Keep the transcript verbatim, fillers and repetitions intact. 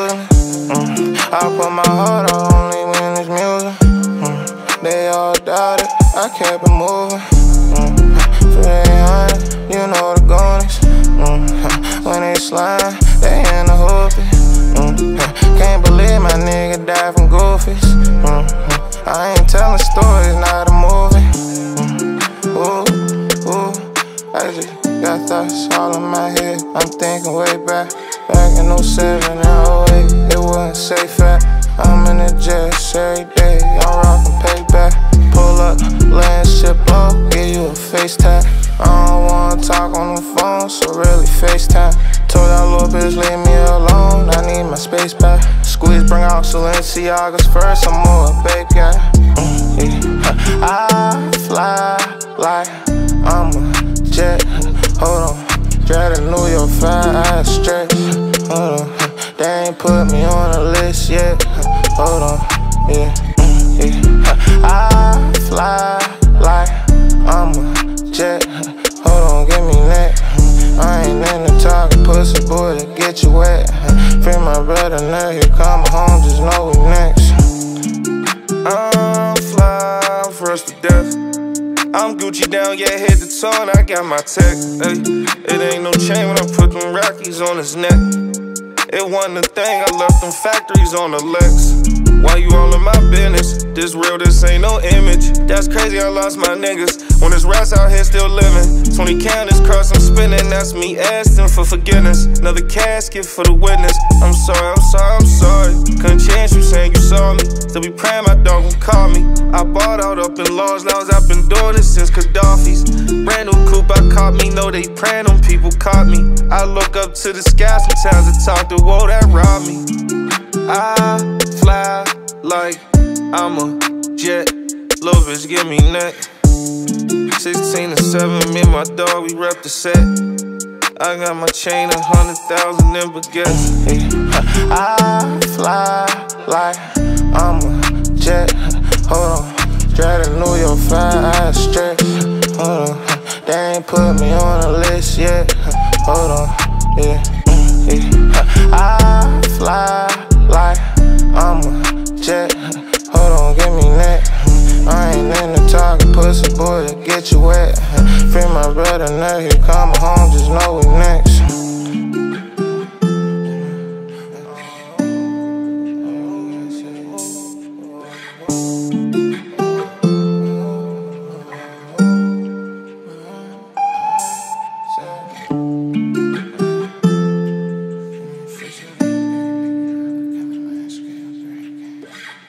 losing it. Mm. I put my heart out only when it's music. Mm. They all doubted, I kept it moving. Mm. three hundred, you know the goonies. Mm. When they slime, they in the hoopy. Mm. Can't believe my nigga died from goofies. Mm. I ain't telling stories, not a movie. Mm. Ooh, ooh, I just got thoughts all in my head. I'm thinking way back, back in oh seven and oh eight. It wasn't safe at. I'm in the jets every day. I'm rockin' payback. Pull up, land shit blow, give you a face tap. I don't wanna talk on the phone, so really FaceTime. Told that little bitch leave me alone, I need my space back. Squeeze, bring out Balenciagas first, I'm more a babe guy. Mm, yeah. I fly like I'm a jet. Hold on, drive to New York, five eyes stretch. Hold on, they ain't put me on the list yet. Hold on, yeah, yeah. I fly like I'm a jet. Hold on, give me neck. I ain't into talking pussy, boy, to get you wet. Free my brother, now he coming home, just know we next. I'm fly, I'm first to death. I'm Gucci down, yeah, head to toe, and I got my tech. Ay, it ain't no chain when I put them Rockies on his neck. It wasn't a thing, I left them factories on the Lex. Why you all in my business? This real, this ain't no image. That's crazy, I lost my niggas. When there's rats out here still living. twenty counters cross, I'm spinning. That's me asking for forgiveness. Another casket for the witness. I'm sorry, I'm sorry, I'm sorry. Couldn't chance you saying you saw me. Still be praying my dog will call me. I bought out up in large lounge. I've been doing this since Gaddafi's. Brand new coupe, I caught me. Know they praying them people caught me. I look up to the sky sometimes and talk to whoa that robbed me. I fly like I'm a jet. Little bitch, give me neck. Sixteen and seven, me and my dog, we rep the set. I got my chain a hundred thousand in baguettes. Hey, I fly like I'm a jet. Hold on, drive to New York, five eyes stretch. Hold on, they ain't put me on the list yet. Hold on, yeah, yeah. I fly like I'm a jet. Hold on, give me neck. I ain't into talking pussy, boy, to get you wet. Free my brother, now he coming home, just know we next.